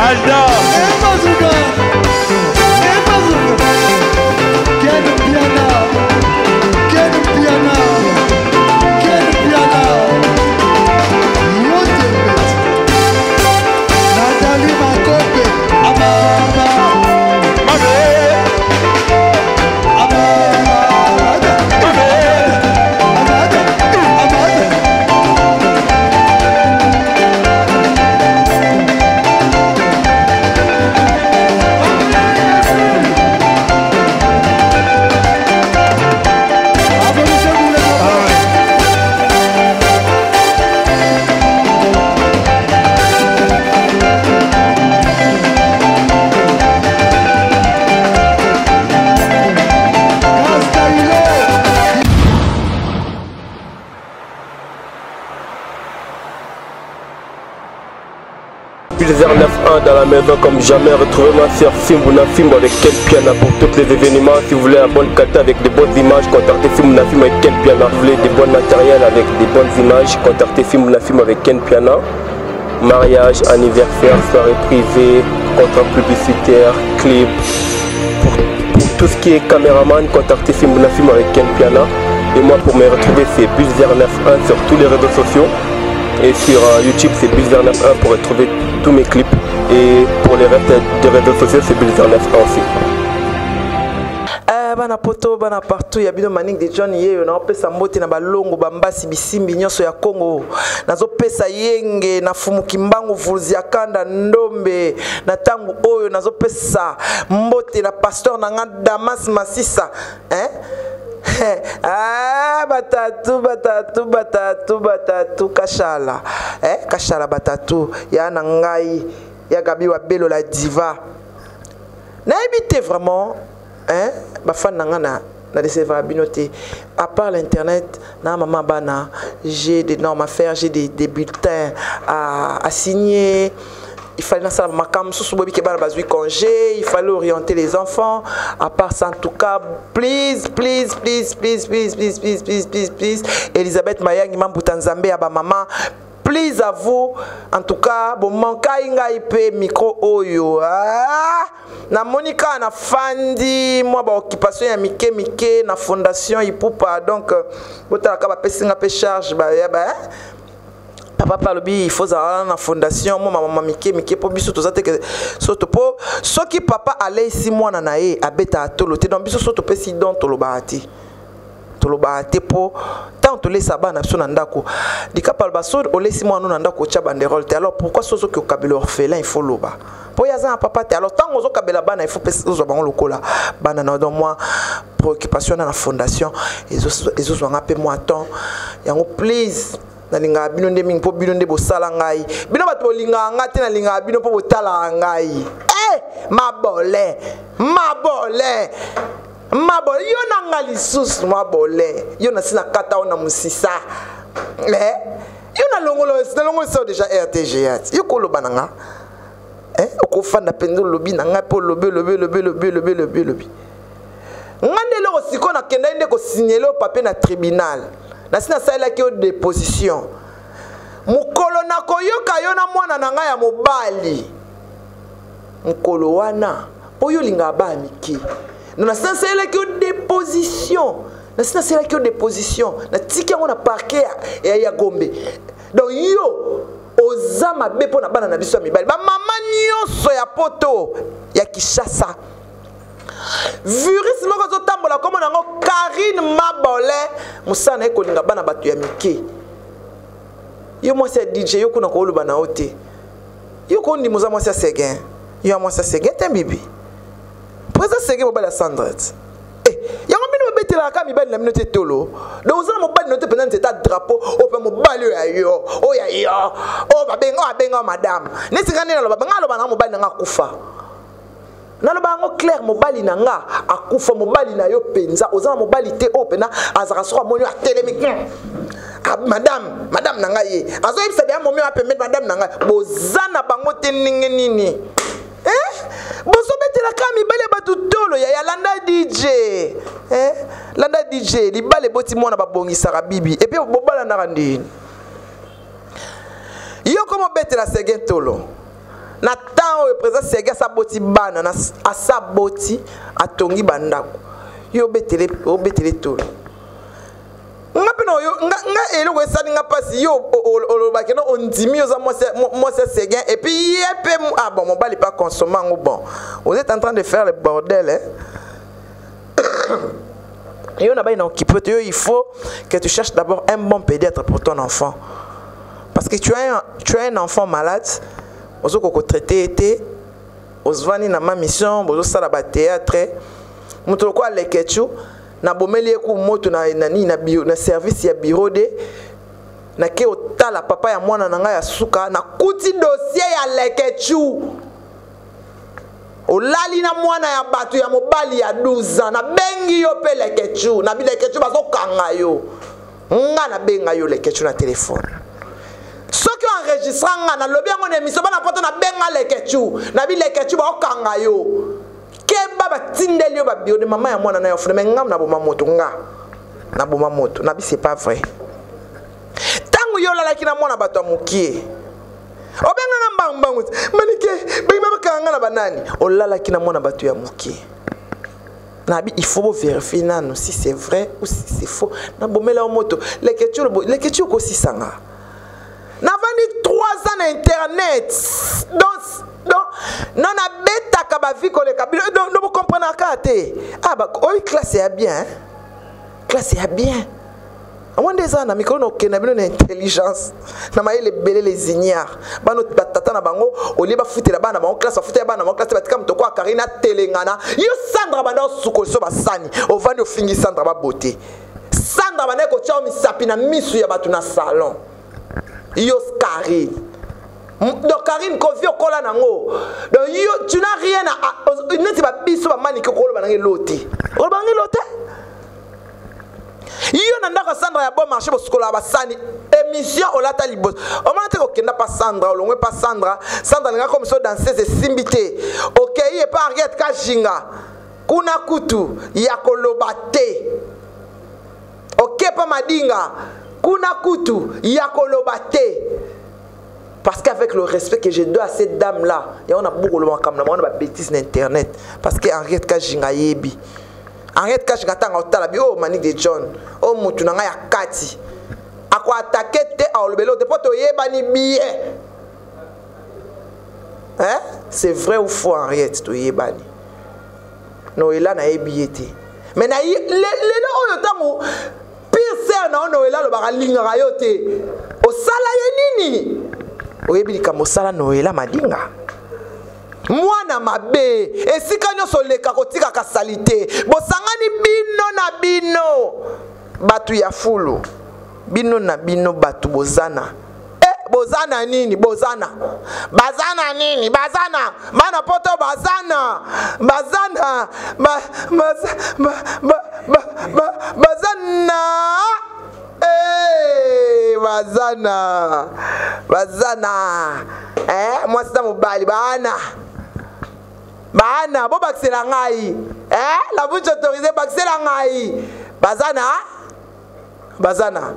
Alda. Pulsar 9.1 dans la maison comme jamais. Retrouvez-moi sur Fimbouna Fimbo avec Ken Piana pour tous les événements. Si vous voulez un bon qualité avec de bonnes images, contactez Fimbouna Fimbo avec Ken Piana. Si vous voulez des bons matériels avec des bonnes images, contactez Fimbouna Fimbo avec Ken Piana. Mariage, anniversaire, soirée privée, contrat publicitaire, clip. Pour tout ce qui est caméraman, contactez Fimbouna Fimbo avec Ken Piana. Et moi pour me retrouver c'est Pulsar 9.1 sur tous les réseaux sociaux. Et sur YouTube c'est Pulsar 9.1 pour retrouver tous mes clips. Et pour les restes des réseaux sociaux c'est Pulsar 9.1 aussi. Bana poto bana partout ya bino maning de John yeyo na opesa mbote na balongo bambasi bisimbi nyonso ya Congo nazo pesa yenge na fumuki mbangu vuzi ya kanda ndombe na tangu oyo nazo pesa mbote na pasteur na nga Damas Masisa batatu kashala kashala batatu ya na ngai ya Gabi wa Belo la diva na habité vraiment bafan nangana na décevoir binoté à part l'internet na maman bana j'ai des normes à faire, j'ai des bulletins à signer. Il fallait dans ça makam sous bobi ke bana bazui congé, il fallait orienter les enfants. À part ça en tout cas, please Elisabeth Mayang Mambuta Nzambe ya ba maman. Please à vous, en tout cas, bon manka inga ipe micro oyo. Na Monica na fandi moi ba occupation ya mike na fondation Ipupa donc botala ka ba pesinga pe charge ba papa palobi il faut avoir na fondation moi maman mike po biso to zate que soto po soki papa allait ici moi na nae abeta tolo te donc biso soto pe si don tolo baati po tant to laisse bana biso na ndako dikapal baso o laisse moi na ndako cha banderole te alors pourquoi sozo que kabelo orphelin il faut loba po yaza papa te alors tant ozo kabela bana il faut pe zo bango lokola bana na donc moi préoccupation na fondation ezo zwanga pe moi temps yango please na linga bino nde mingi po bino nde bosala ngai bino bato linga ngate na linga bino po botala ngai mabole yo na ngali sus mabole yo na sina kata ona musisa yo na longolo so déjà RTG yo ko loba nanga ko fanda pendo lobi nanga po lobe ngande lo siko na kenda inde ko signer le papier na tribunal na sina sala ki o déposition mukolo na koyoka yo na mwana nanga ya mobali mukolo wana oyo linga ba miki na sina sala ki o déposition na tiki yango na parquet ya Gombe donc yo ozama bepo na bana na biso mibali ba mama nyonso ya poto ya Kishasa virus moko zo tambola comme nango Karine Mabole musana eko linga bana batu ya mike yo moi c'est DJ yo kuna ko luba na ote yo ko ndi muza moi c'est Seguin yo moi c'est Seguin tembibi président Seguin mobile Sandret yango bino betela ka mibali na minote tolo donc ozana mobali note pendant cet drapeau o pe mobali ya yo o ya yo o babenga madame netingane na loba ngalo bana mobali na kufa nalo bango clair mobali na nga akufa mobali na yo penza ozana mobali te o pena azaka soko monyo a télémique madame na nga ye azo yebisa dia momio a permettre madame na nga bozana bango te nini boso betela ka mibali batu tolo ya landa DJ landa DJ libale boti mona babongisa bibi et puis bobala na ndini yo komo betela Seguin tolo na temps le président Sega saboti bana na asaboti atongi bandako yo betele tolo nga peno yo nga elo ko sali nga pasi yo oloba ke no ondimi oza moi Sega et puis yepe ah bon mon bali pas consommer ngo bon vous êtes en train de faire le bordel hein. Et on a bien occupé, il faut que tu cherches d'abord un bon pédiatre pour ton enfant. Parce que tu as un enfant malade, tu as traité, tu as na ma mission, tu as fait le théâtre, tu as fait le ketchup, tu as fait le service ya bureau de na ke otala papa ya mwana nanga ya suka na kuti dossier ya le ketchup. Olali na mwana ya batu ya mobali ya 12 ans na bengi yo pe le ketchup na bi le ketchup bazo kanga yo nga na benga yo le ketchup na téléphone soki enregistra nga na lobi yango na émission bana poto na benga le ketchup na bi le ketchup ba kanga yo ke baba tindeli yo ba bio de mama ya mwana na yo funa me ngam na boma moto nga na boma moto na bi c'est pas vrai tangu yo lalaki na mwana bato amukie obenga mbangbangu manike bima bakanga na banani olala kina mona batu ya mukie nabi il faut vérifier nano si c'est vrai ou si c'est faux na bomela moto les questions ko sisanga na vandi 3 ans na internet donc non na beta ka ba vie ko le kabilo donc vous comprenez kate ah ba o classe ya bien classe ya bien on des ans na micro no kena bino na intelligence na maile belé les ignares bano tata na bango oli ba futela bana bango classe futela bana bango classe batika mtoko akarina telengana yo Sandra bana suko so basani ovani ofingi Sandra ba beauté Sandra bana ko tia misapi na misu ya batu na salon yo Karine donc Karine ko vio kola nango donc yo tu n'as rien à neti ba biso ba mani ko kola banangi loti ko banangi lote yo nandaka Sandra ya bon marché boskola basani émission olata libos o mante ko kenda pas Sandra olongwe pas Sandra nga comme so danseuse simbité OK il est pas Ariette Kajinga kuna kutu ya kolobate OK pas Madinga kuna kutu ya kolobate parce qu'avec le respect que je dois à cette dame là et on a beaucoup de comme on a bêtises internet parce que Ariette Kajinga yebi arrête cache gatanga otala bi o Manick de John o mutu nanga ya kati akwa attaquer te a olobelo te poto yebani billet hein c'est vrai ou faux Henriette to yebani Noëlla na yebiete mais na le oyo tango pire sœur na Noëlla lo ba lingara yo te o sala ye nini o yebi ka mosala Noëlla madinga mwana mabe esika nyoso leka kotika ka salite bosangani bino na bino batu ya fulu bino na bino batu bozana bozana nini bozana bazana nini bazana mana poto bazana bazana moi c'est mobali bana bo baxela ngai la bouche autorisée baxela ngai bazana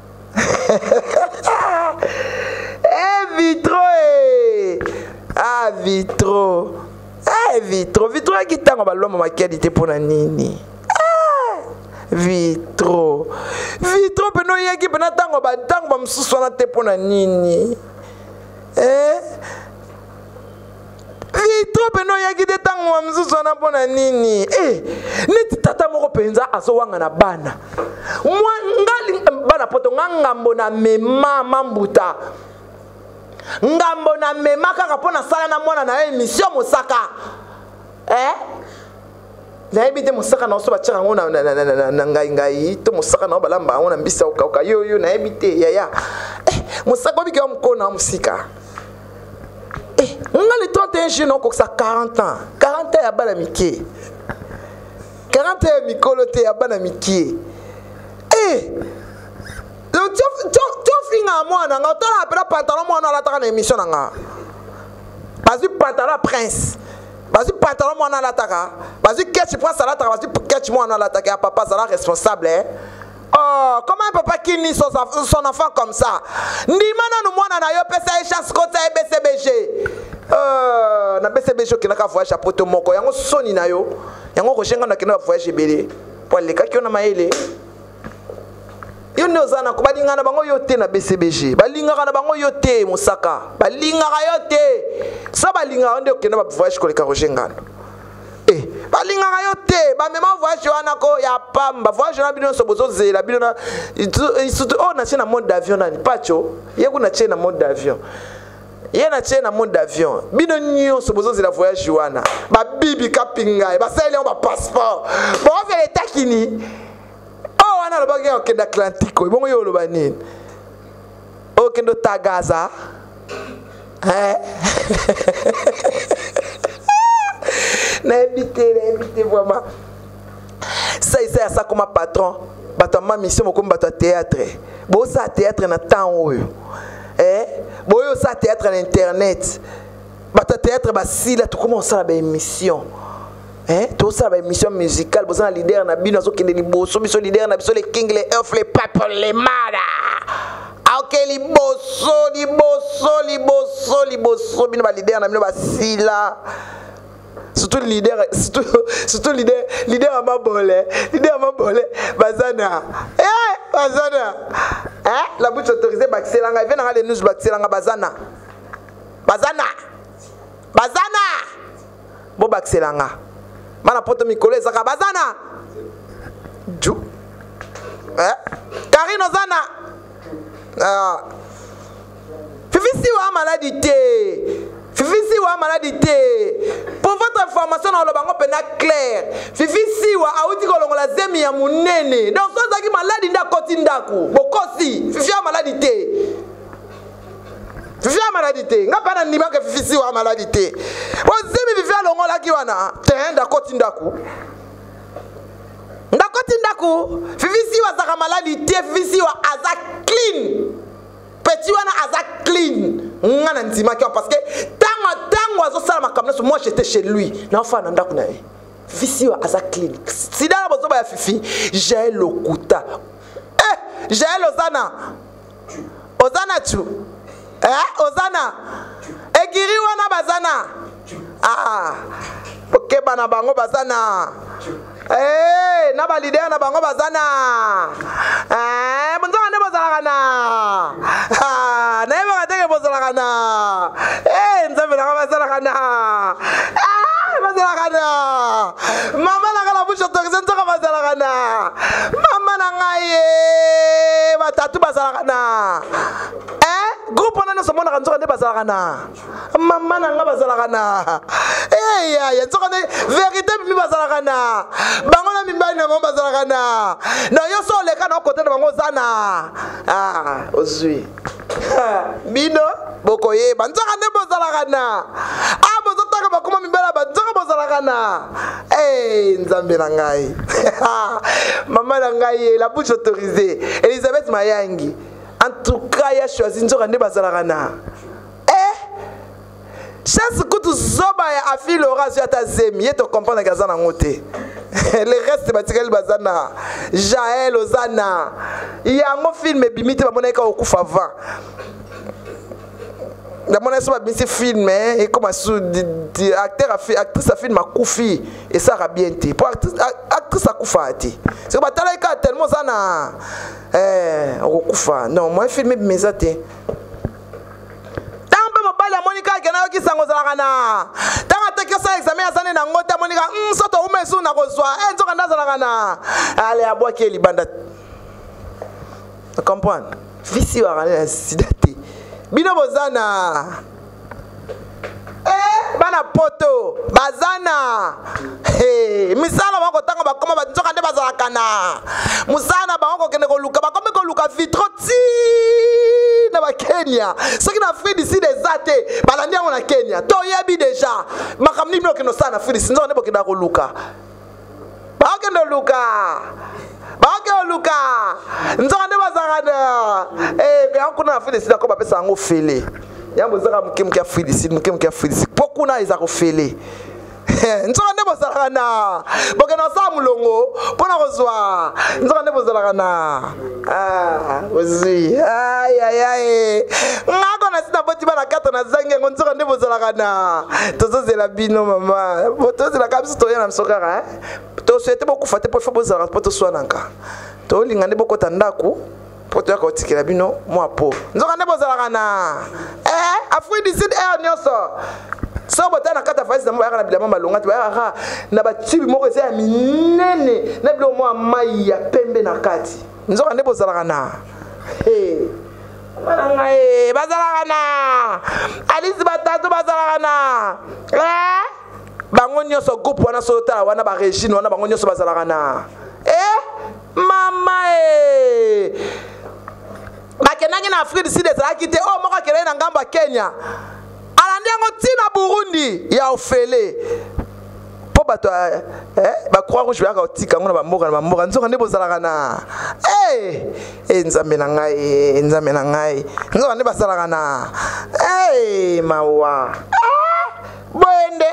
vitro qui tango baloma ma qualité pour na nini vitro peno yaki pena tango ba msusu na te pour na nini vitro peno yaki te tango ba msusu na pour na nini neti tata moko penza aso wanga na bana mwa ngali bana poto ngambo na mema mambuta ngambo na mema kaka pona sala na mwana na émission mosaka na ebite mosaka na oso batira ngo na ngai to mosaka na balamba ngo na mbisa oka yo na ebite yaya mosaka biki wa mkona musika ngali 31 juin on koksa 40 ans ya bana mike 40 ans mikolo te ya bana mike donc tu finga mwana nga otala apela pantalon mwana alataka na émission nanga bazui pantalon prince bazui pantalon mwana alataka bazui ketch prince alataka bazui ketch mwana alataka ya papa zala responsable oh comment un papa qui nie son enfant comme ça ndima nanu mwana na yo pesa chance kota BCBG na BCBG qui n'a qu'à voyage à poto moko yango soni na yo yango ko shenga na kina voyage belé pour les kaki na maele yo ne ozana ko balinga na bango yote na BCBG balinga na bango yote mosaka balinga yote sa balinga ndio kina voyage ko le karoshenga balinga yote ba mema voyage wana ko ya pamba voyage na bino so bozo zela bino na oh na na mode d'avion nani pacho yeku na na mode d'avion ye na na mode d'avion bino nyo so bozo zela voyage wana ba bibi kapinga ba sele ba passeport bo fa eta kini oh wana lo ba ke okenda Atlantique bongo yo lo ba nini o kendo tagaza na éviter vraiment ça il ça comme patron bato ma mission comme bato théâtre bo ça théâtre na temps oyo bo yo ça théâtre na internet bato théâtre ba sila to comment ça ba émission tout ça ba émission musicale bo ça leader na bino so kende liboso biso leader na biso les king les elf les papes les mada ok liboso bino ba leader na bino ba sila surtout leader à ma bolé bazana la bouche autorisée baxelanga vient dans les news baxelanga bazana bo baxelanga mana poto mikolo zaka bazana ju Karine Ozana Fifi wa maladie pour votre information dans le bango pena clair Fifi siwa auti kolongola zemi ya munene donc so zaki maladie nda koti ndaku bokosi Fifi wa maladie nga pana ndima ke Fifi siwa maladie bo zemi Fifi alongola ki wana tenda koti ndaku Fifi siwa zaka maladie Fifi siwa aza clean petit wana aza clean ngana ndima ki parce que tango azo sala makamna so moi j'étais chez lui na fa na ndako na ye Fifi wa aza clean sidala bozo ba ya Fifi j'ai le kuta j'ai Ozana tu Ozana egiri wana bazana ok bana bango bazana na ba leader na bango bazana bonzo ne bozalaka na yeba kateke bozalaka na nzambe na bazalaka na mama na kala busho to kisenzo ka bazalaka na mama na ngaye batatu bazalaka na groupe na so mona kanzo ka ne bazalaka na mama na nga bazalaka na ya nzoko ne vérité mi bazalaka na bango na mimbali na bango bazalaka na yo so leka na côté na bango zana ozui bino bokoye banzaka ne bozalaka na bozotaka bakoma mimbala banzaka bozalaka na nzambe na ngai mama na ngai la bouche autorisée Elisabeth Mayangi en tout cas ya choisi nzoka ne bazalaka na chance kutu zoba ya afile Horace ata zemi yeto comprendre kazana ngote le reste batikali bazana Jaël Ozana yango film bimite bamona ka okufa va na mona so babisi film et comme actrice a film akufi et ça va bien te pour actrice akufa ati c'est ba tala ka tellement zana okufa non moi film bimezate la Monica kena ki sango zalaka na tanga te kesa examen ya sane na ngota Monica soto umesu na kozwa nzoka ndazalaka na ale abwa ki libanda comprendre visi wa kana sidati bino bozana bana poto bazana misala bako tanga bakoma banzoka nde bazalaka na musana bako kende ko luka bakome ko luka vitroti na ba Kenya ce qui na Afrique d'ici des athées balandi yango na Kenya to yebi déjà makamni bino keno sana Afrique sinzo ne bokenda ko luka bakendo luka nzoka nde bazalaka na mais akuna Afrique d'ici ko bapesa ngo fele yambo zaka mukimki Afrique d'ici pokuna izako fele nzoka nde bozalaka na bokena sa mulongo pona kozwa nzoka nde bozalaka na ozi ngako na sina ti bana kata na zangi ngo nzoka nde bozalaka na tozozela bino mama tozozela ka biso toya na msokaka to souhaite bokufa te po fo bozalaka po toswananka tolinga nde bokota ndako po toyaka kotikela bino mwa po nzoka nde bozalaka na Afrique du Sud nyonso so bota na kata faisi na mo na bilama malonga ti ba na batibi moko eza ya minene na bilo mwa mai ya pembe na kati nzoka nde bozalaka na Malanga bazalaka na Alice batatu bazalaka na bango nyonso groupe wana so tala wana ba Regine wana bango nyonso bazalaka na mama bakenangi na Afrique du Sud ezalaki te moko akele na ngamba Kenya alandi yango tina Burundi ya ofele po bato ba croix rouge ba otika ngona ba mboka nzoka nde bozalaka na nzambe na ngai nzoka nde bazalaka na mawa boende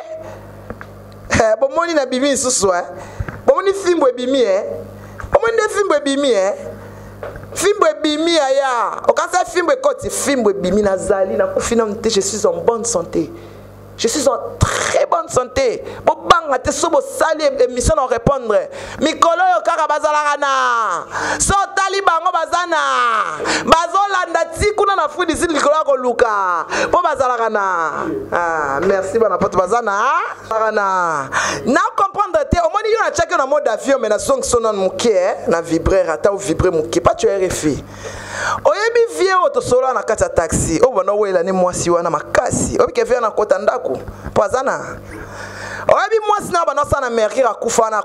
bomoni na bimi susu bomoni fimbo ebimi bomoni fimbo ebimi fimbo ebimi aya okansa fimbo ekoti fimbo ebimi nazali na kufina mte je suis en bonne santé. Je suis en très bonne santé. Bobanga te sobo sali émission à répondre. Mikolo yo kaka bazalaka na. So tali bango bazana. Bazolanda ti kuna na Afrique du Sud likolo ko luka. Po bazalaka na. Merci bana poto bazana. Bazana. Na comprendre te au moni yo na chacun na mode avion mais na son sonon muke na vibrer ata ou vibrer muke pas tu RFI. Oyebi vie oto solo na kata taxi. O bona wela ni mwasi wana makasi. Obi ke vie na kota ndako. Pozana. Oyebi mwasi na bana sana merkira kufana.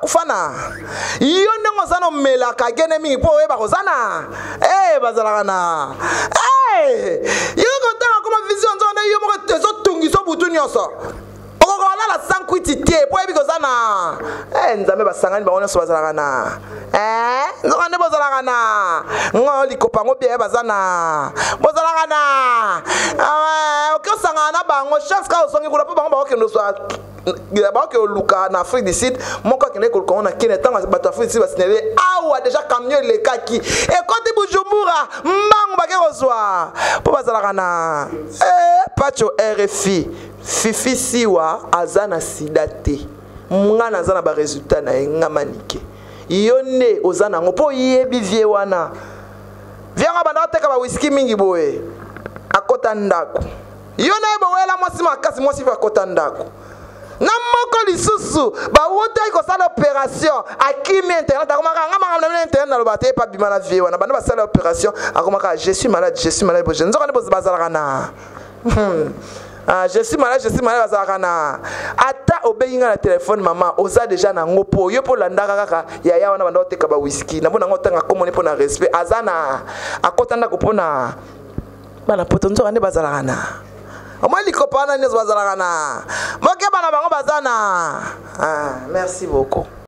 Iyo ndongo sana melaka gene mingi po oyeba kozana. Bazalaka na. Yo kontanga koma vision nzonde yo moko tezo tungiso butu nyonso. Okokola la sankwitité po yebi kozana. Nzambe basangani ba nyonso bazalaka na. Nzonde bozalaka na. Ngoli kopango bie bazana. Bozalaka na. Okosanga na bango chance ka osongi kula po bango ba okendo so ba ke luka na Afrique du Sud moko akende ko kona kene tanga bato Afrique du Sud basinele awa déjà camion le kaki e kote Bujumbura mbango ba ke kozwa po bazalaka na pacho RFI fifi siwa azana sidate mungana azana ba résultat na ngamanike yone ozana ngo po yebi vie wana vianga banda teka ba whisky mingi boye akota ndako yone bo wela mwasi makasi mwasi fa akota ndako na moko lisusu ba wote ko sala opération akimi internet akomaka ngama na internet na lobate pa bima na vie wana banda ba sala opération akomaka je suis malade je nzoka ne bazalaka na je suis malade bazalaka na ata obeyinga na téléphone maman oza déjà na ngopo yo po landaka kaka ya wana banda oteka ba whisky na bona ngotanga komoni po na respect azana akotanda kopona bana potonzo ande bazalaka na Omali kopana nyezo bazalaka na. Moke bana bango bazana. Merci beaucoup.